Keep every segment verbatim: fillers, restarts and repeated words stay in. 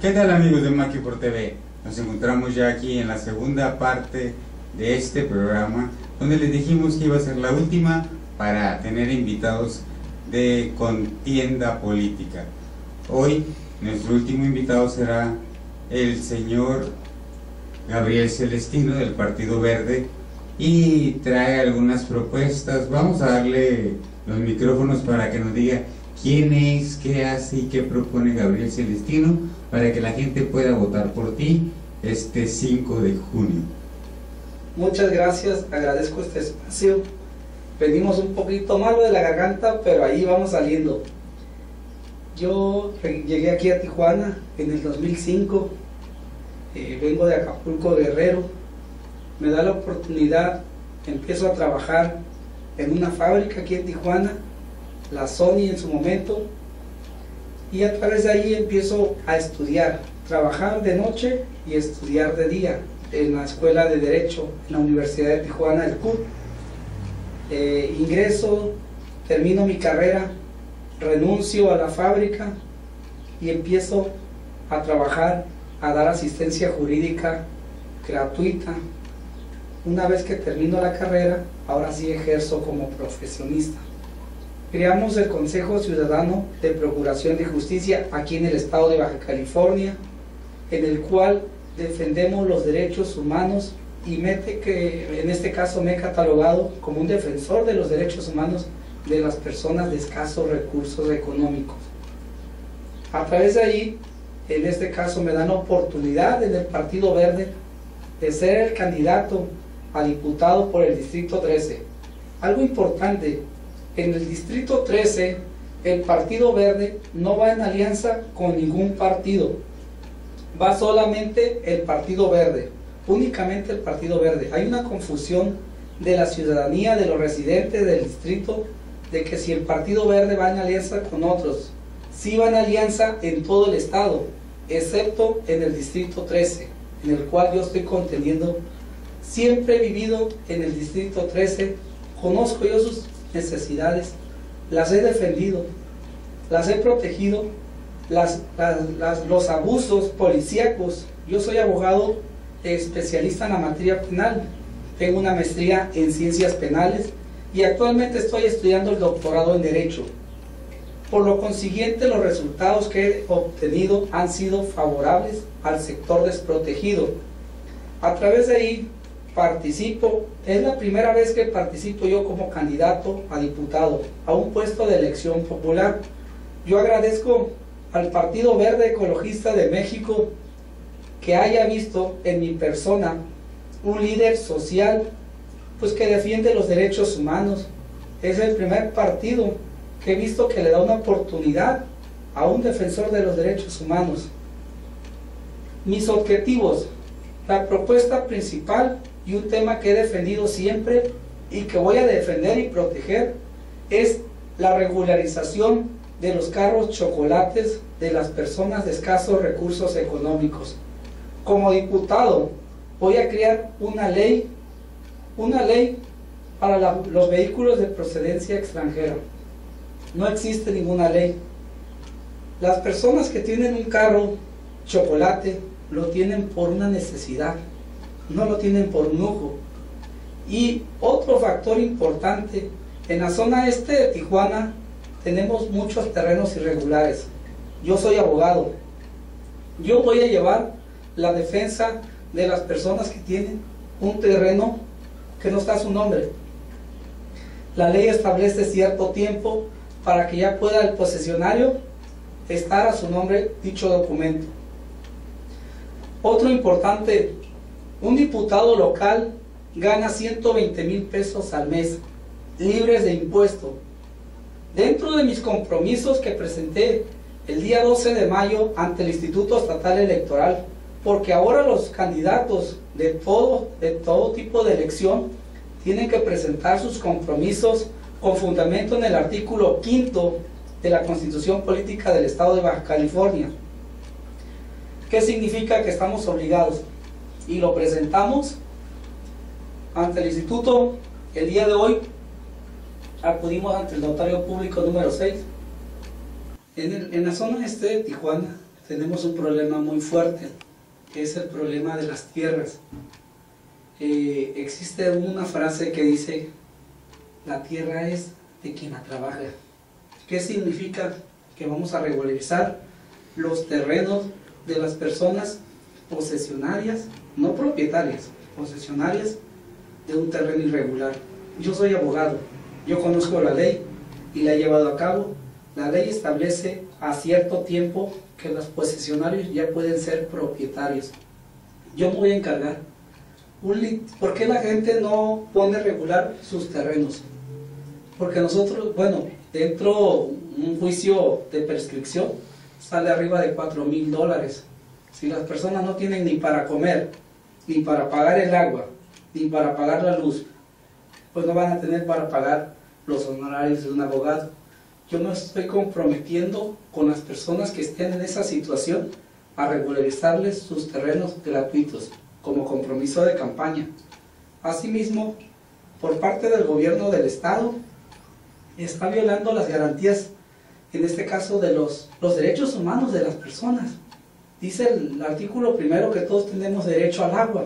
¿Qué tal, amigos de Maki por T V? Nos encontramos ya aquí en la segunda parte de este programa, donde les dijimos que iba a ser la última para tener invitados de contienda política. Hoy nuestro último invitado será el señor Gabriel Celestino del Partido Verde y trae algunas propuestas. Vamos a darle los micrófonos para que nos diga quién es, qué hace y qué propone Gabriel Celestino, para que la gente pueda votar por ti este cinco de junio. Muchas gracias, agradezco este espacio. Venimos un poquito malo de la garganta, pero ahí vamos saliendo. Yo llegué aquí a Tijuana en el dos mil cinco, eh, vengo de Acapulco, Guerrero. Me da la oportunidad, empiezo a trabajar en una fábrica aquí en Tijuana, la Sony en su momento, y a través de ahí empiezo a estudiar, trabajar de noche y estudiar de día en la Escuela de Derecho en la Universidad de Tijuana, el C U T. Eh, ingreso, termino mi carrera, renuncio a la fábrica y empiezo a trabajar, a dar asistencia jurídica gratuita. Una vez que termino la carrera, ahora sí ejerzo como profesionista. Creamos el Consejo Ciudadano de Procuración de Justicia aquí en el estado de Baja California, en el cual defendemos los derechos humanos, y mete que en este caso me he catalogado como un defensor de los derechos humanos de las personas de escasos recursos económicos. A través de ahí, en este caso me dan la oportunidad en el Partido Verde de ser el candidato a diputado por el Distrito trece. Algo importante, en el Distrito trece el Partido Verde no va en alianza con ningún partido, va solamente el Partido Verde, únicamente el Partido Verde. Hay una confusión de la ciudadanía, de los residentes del distrito, de que si el Partido Verde va en alianza con otros. Sí va en alianza en todo el estado, excepto en el Distrito trece, en el cual yo estoy contendiendo. Siempre he vivido en el Distrito trece, conozco yo sus necesidades, las he defendido, las he protegido, las, las, las, los abusos policíacos. Yo soy abogado especialista en la materia penal, tengo una maestría en ciencias penales y actualmente estoy estudiando el doctorado en Derecho. Por lo consiguiente, los resultados que he obtenido han sido favorables al sector desprotegido. A través de ahí participo, es la primera vez que participo yo como candidato a diputado a un puesto de elección popular. Yo agradezco al Partido Verde Ecologista de México que haya visto en mi persona un líder social, pues que defiende los derechos humanos. Es el primer partido que he visto que le da una oportunidad a un defensor de los derechos humanos. Mis objetivos, la propuesta principal y un tema que he defendido siempre y que voy a defender y proteger es la regularización de los carros chocolates de las personas de escasos recursos económicos. Como diputado voy a crear una ley, una ley para la, los vehículos de procedencia extranjera. No existe ninguna ley. Las personas que tienen un carro chocolate lo tienen por una necesidad, no lo tienen por lujo. Y otro factor importante, en la zona este de Tijuana tenemos muchos terrenos irregulares. Yo soy abogado, yo voy a llevar la defensa de las personas que tienen un terreno que no está a su nombre. La ley establece cierto tiempo para que ya pueda el posesionario estar a su nombre dicho documento. Otro importante, un diputado local gana ciento veinte mil pesos al mes, libres de impuesto. Dentro de mis compromisos que presenté el día doce de mayo ante el Instituto Estatal Electoral, porque ahora los candidatos de todo, de todo tipo de elección tienen que presentar sus compromisos con fundamento en el artículo quinto de la Constitución Política del Estado de Baja California. ¿Qué significa? Que estamos obligados, y lo presentamos ante el instituto. El día de hoy acudimos ante el notario público número seis en, el, en la zona este de Tijuana. tenemos un problema muy fuerte, que es el problema de las tierras. Eh, existe una frase que dice, la tierra es de quien la trabaja. ¿Qué significa? Que vamos a regularizar los terrenos de las personas posesionarias, no propietarias, posesionarias de un terreno irregular. Yo soy abogado, yo conozco la ley y la he llevado a cabo. La ley establece a cierto tiempo que los posesionarios ya pueden ser propietarios. Yo me voy a encargar. ¿Por qué la gente no pone regular sus terrenos? Porque nosotros, bueno, dentro un juicio de prescripción sale arriba de cuatro mil dólares. Si las personas no tienen ni para comer, ni para pagar el agua, ni para pagar la luz, pues no van a tener para pagar los honorarios de un abogado. Yo me estoy comprometiendo con las personas que estén en esa situación a regularizarles sus terrenos gratuitos, como compromiso de campaña. Asimismo, por parte del gobierno del estado, está violando las garantías, en este caso de los, los derechos humanos de las personas. Dice el artículo primero que todos tenemos derecho al agua.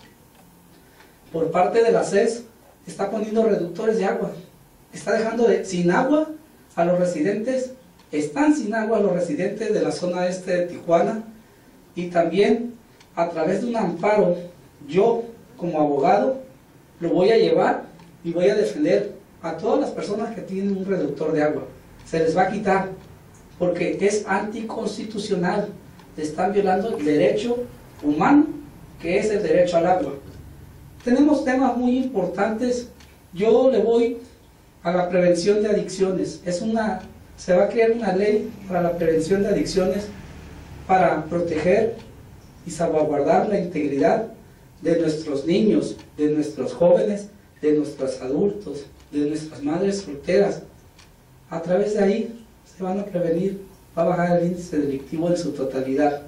Por parte de la C E S, está poniendo reductores de agua. Está dejando de, sin agua a los residentes, están sin agua los residentes de la zona este de Tijuana, y también a través de un amparo, yo como abogado lo voy a llevar y voy a defender a todas las personas que tienen un reductor de agua. Se les va a quitar porque es anticonstitucional. Están violando el derecho humano, que es el derecho al agua. Tenemos temas muy importantes. Yo le voy a la prevención de adicciones. Es una, se va a crear una ley para la prevención de adicciones para proteger y salvaguardar la integridad de nuestros niños, de nuestros jóvenes, de nuestros adultos, de nuestras madres solteras. A través de ahí se van a prevenir, va a bajar el índice delictivo en su totalidad.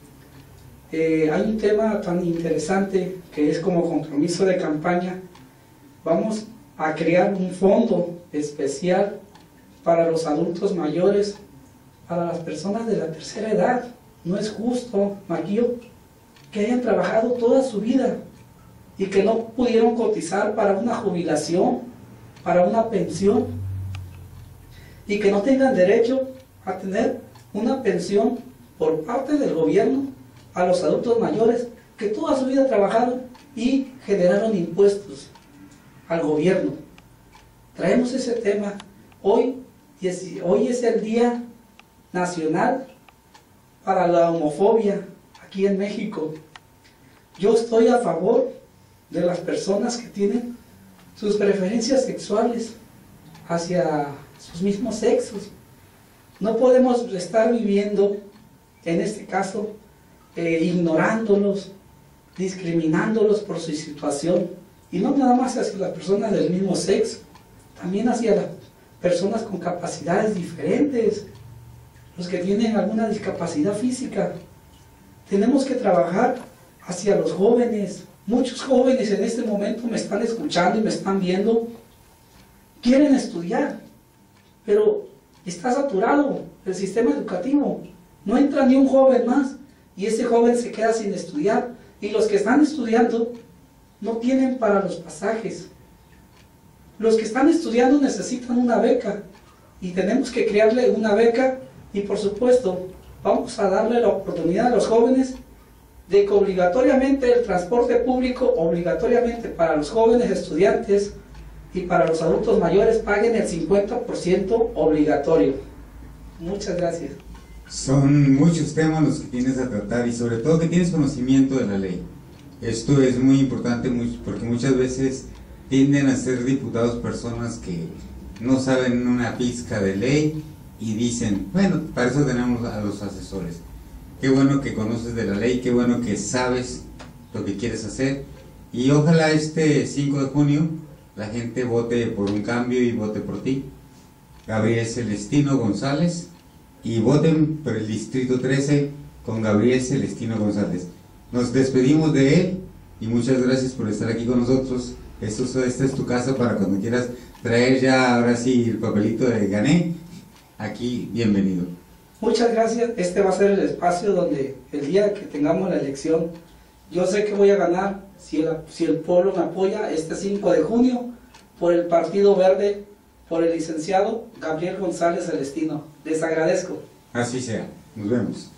Eh, hay un tema tan interesante que es como compromiso de campaña. Vamos a crear un fondo especial para los adultos mayores, para las personas de la tercera edad. No es justo, Marquillo, que hayan trabajado toda su vida y que no pudieron cotizar para una jubilación, para una pensión, y que no tengan derecho a tener una pensión por parte del gobierno a los adultos mayores que toda su vida trabajaron y generaron impuestos al gobierno. Traemos ese tema. Hoy, hoy es el Día Nacional para la Homofobia aquí en México. Yo estoy a favor de las personas que tienen sus preferencias sexuales hacia sus mismos sexos. No podemos estar viviendo, en este caso, eh, ignorándolos, discriminándolos por su situación, y no nada más hacia las personas del mismo sexo, también hacia las personas con capacidades diferentes, los que tienen alguna discapacidad física. Tenemos que trabajar hacia los jóvenes. Muchos jóvenes en este momento me están escuchando y me están viendo, quieren estudiar, pero está saturado el sistema educativo, no entra ni un joven más, y ese joven se queda sin estudiar, y los que están estudiando no tienen para los pasajes. Los que están estudiando necesitan una beca, y tenemos que crearle una beca, y por supuesto vamos a darle la oportunidad a los jóvenes de que obligatoriamente el transporte público, obligatoriamente para los jóvenes estudiantes y para los adultos mayores, paguen el cincuenta por ciento obligatorio. Muchas gracias. Son muchos temas los que tienes a tratar, y sobre todo que tienes conocimiento de la ley. Esto es muy importante porque muchas veces tienden a ser diputados personas que no saben una pizca de ley y dicen, bueno, para eso tenemos a los asesores. Qué bueno que conoces de la ley, qué bueno que sabes lo que quieres hacer, y ojalá este cinco de junio la gente vote por un cambio y vote por ti, Gabriel Celestino González, y voten por el distrito trece con Gabriel Celestino González. Nos despedimos de él y muchas gracias por estar aquí con nosotros. Esto, esta es tu casa para cuando quieras traer ya ahora sí el papelito de gané. Aquí, bienvenido. Muchas gracias. Este va a ser el espacio donde el día que tengamos la elección, yo sé que voy a ganar si el, si el pueblo me apoya este cinco de junio por el Partido Verde, por el licenciado Gabriel González Celestino. Les agradezco. Así sea. Nos vemos.